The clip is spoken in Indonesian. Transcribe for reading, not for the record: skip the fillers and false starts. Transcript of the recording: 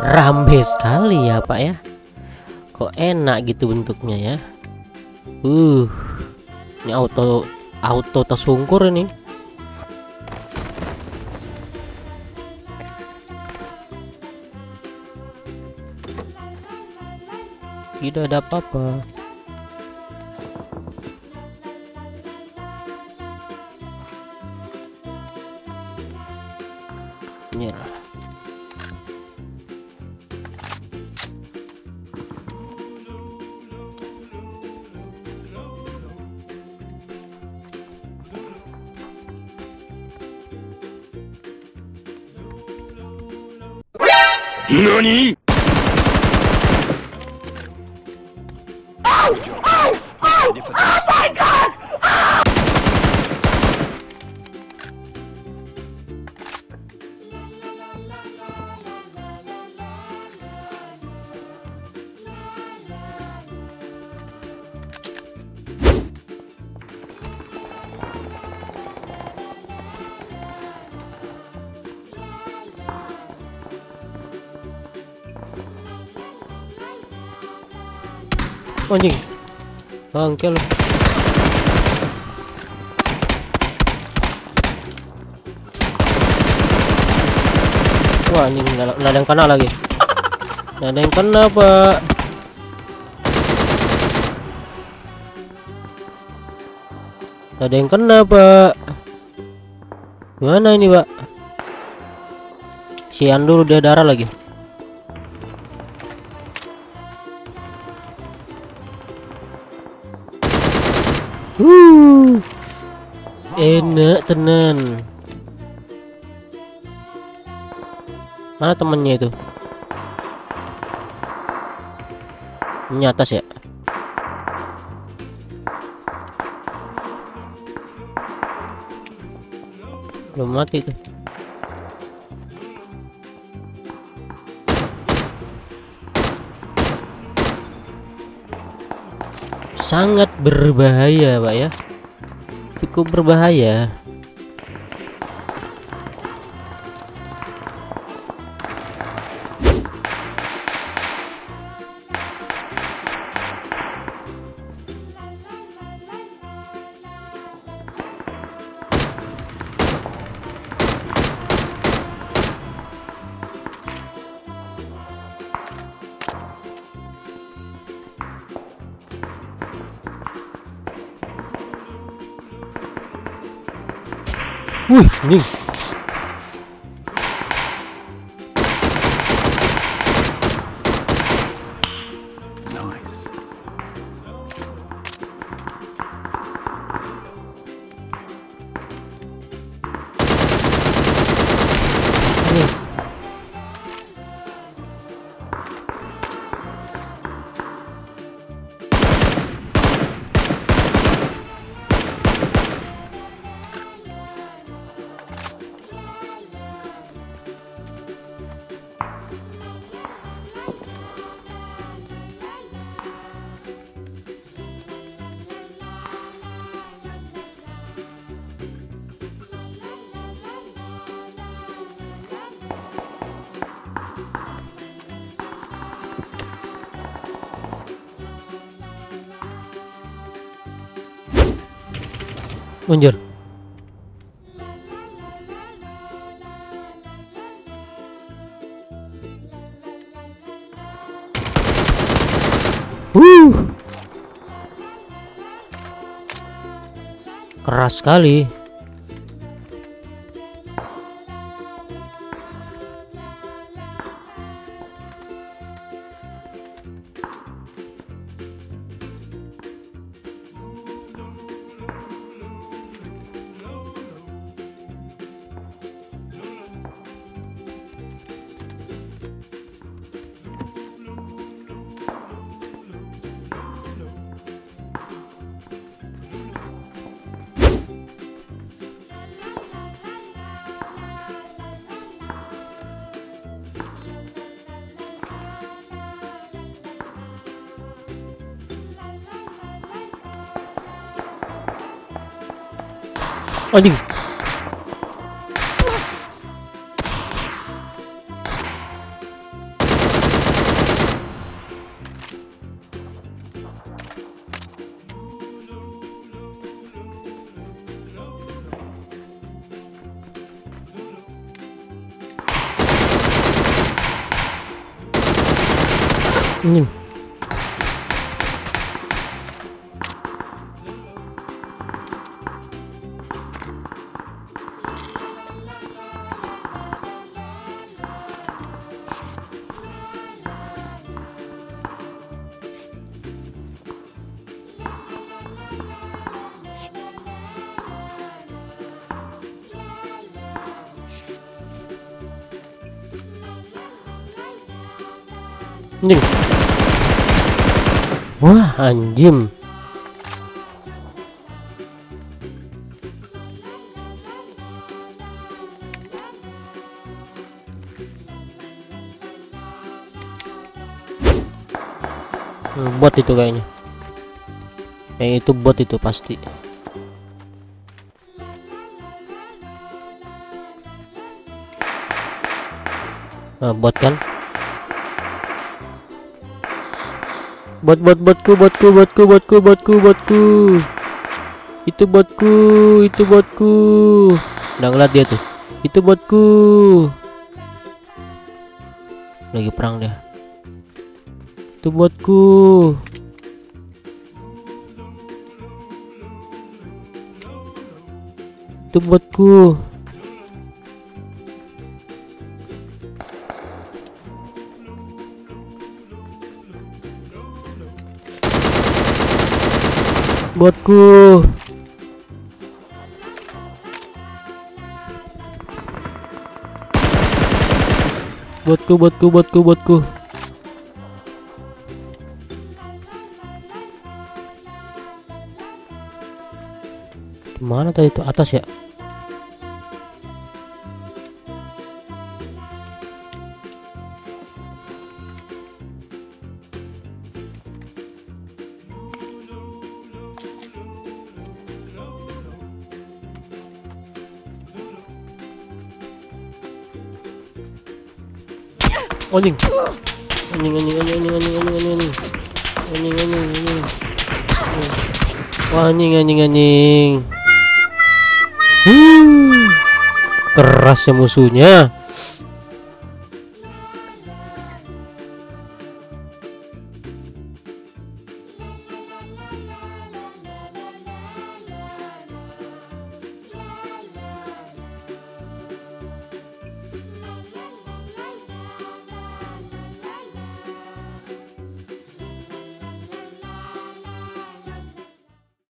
Rambe sekali ya Pak ya. Kok enak gitu bentuknya ya. Ini auto tersungkur ini. Tidak ada apa-apa. Nyerah. NANI?! Anjing, bangke lu. Wah, anjing, nggak ada yang kena lagi. Nggak ada yang kena Pak. Nggak ada yang kena Pak. Gimana ini Pak? Sian dulu, dia darah lagi. Enak tenan. Mana temennya itu? Ini atas ya? Belum mati tuh. Sangat berbahaya Pak ya. Cukup berbahaya. Wih, ini anjir. Keras sekali. Anjing. Ini. Anjing. Wah, anjim. Bot itu kayaknya. Itu bot itu pasti. Nah, bot kan? Botku. Itu botku. Udah ngeliat dia tuh. Itu botku. Lagi perang dia. Itu botku. Itu botku. Botku. Botku. Mana tadi itu atas ya? Anjing. Wah, anjing. Keras ya musuhnya.